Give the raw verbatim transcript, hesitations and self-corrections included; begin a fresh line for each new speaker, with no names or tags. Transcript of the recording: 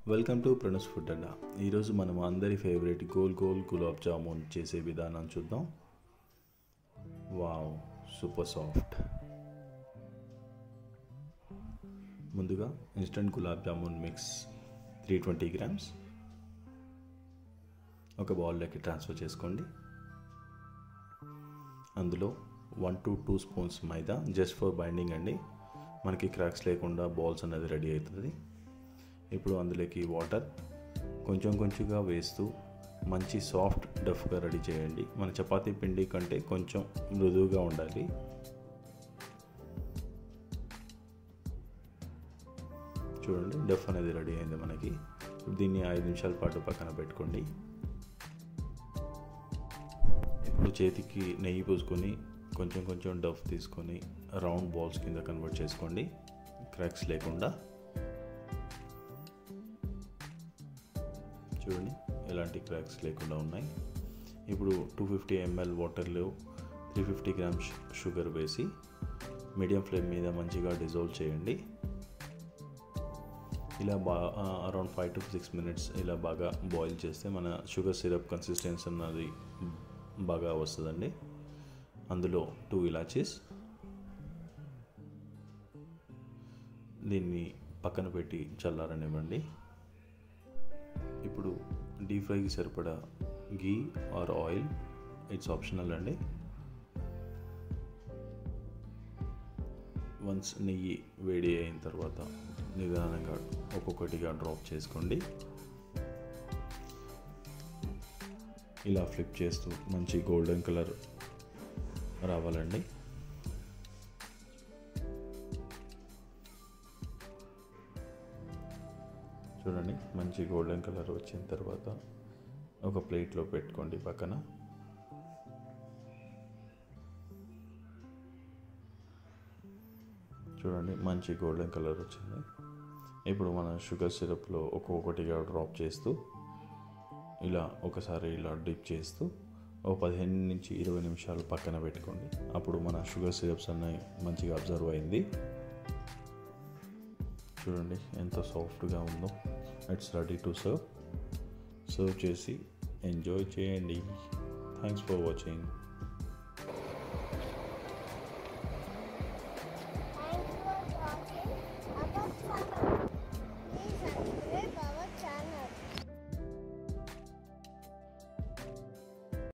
Welcome to Pranas food Adda. ఈరోజు మనం అందరి ఫేవరెట్ గోల్ గోల్ గులాబ్ జామున్ చేసే విధానం చూద్దాం. Wow, super soft. ముందుగా instant gulab jamun mix three twenty grams ఒక బౌల్లోకి ట్రాన్స్ఫర్ చేసుకోండి. అందులో one to two spoons maida, just for binding అండి. మనకి క్రాక్స్ లేకుండా బాల్స్ అనేది రెడీ అవుతుంది. ఇప్పుడు అందులోకి వాటర్ కొంచెం కొంచెంగా వేస్తూ మంచి సాఫ్ట్ డఫ్గా రెడీ చేయండి. మన చపాతీ పిండి కంటే కొంచెం మృదువుగా ఉండాలి. చూడండి, డఫ్ అనేది రెడీ అయింది మనకి. దీన్ని ఐదు నిమిషాల పాటు పక్కన పెట్టుకోండి. ఇప్పుడు చేతికి నెయ్యి పూసుకొని కొంచెం కొంచెం డఫ్ తీసుకొని రౌండ్ బాల్స్ కింద కన్వర్ట్ చేసుకోండి, క్రాక్స్ లేకుండా. చూడండి, ఎలాంటి క్రాక్స్ లేకుండా ఉన్నాయి. ఇప్పుడు టూ ఫిఫ్టీ ఎంఎల్ వాటర్లో త్రీ ఫిఫ్టీ గ్రామ్స్ షుగర్ వేసి మీడియం ఫ్లేమ్ మీద మంచిగా డిజాల్వ్ చేయండి. ఇలా బాగా around five to six minutes ఇలా బాగా బాయిల్ చేస్తే మన షుగర్ సిరప్ కన్సిస్టెన్సీ అన్నది బాగా వస్తుందండి. అందులో టూ ఇలాచీస్, దీన్ని పక్కన పెట్టి చల్లారనివ్వండి. ఇప్పుడు డీప్ ఫ్రైకి సరిపడా ghee or oil, it's optional అండి. వన్స్ నెయ్యి వేడి అయిన తర్వాత నిదానంగా ఒక్కొక్కటిగా డ్రాప్ చేసుకోండి. ఇలా ఫ్లిప్ చేస్తూ మంచి గోల్డెన్ కలర్ రావాలండి. చూడండి, మంచి గోల్డెన్ కలర్ వచ్చిన తర్వాత ఒక ప్లేట్లో పెట్టుకోండి పక్కన. చూడండి, మంచి గోల్డెన్ కలర్ వచ్చింది. ఇప్పుడు మన షుగర్ సిరప్లో ఒక్కొక్కటిగా డ్రాప్ చేస్తూ ఇలా ఒకసారి ఇలా డిప్ చేస్తూ ఒక పదిహేను నుంచి ఇరవై నిమిషాలు పక్కన పెట్టుకోండి. అప్పుడు మన షుగర్ సిరప్స్ అన్నీ మంచిగా అబ్జర్వ్ అయింది. చూడండి ఎంత సాఫ్ట్గా ఉందో. It's ready to serve. Serve చేసి ఎంజాయ్ చేయండి. Thanks for watching.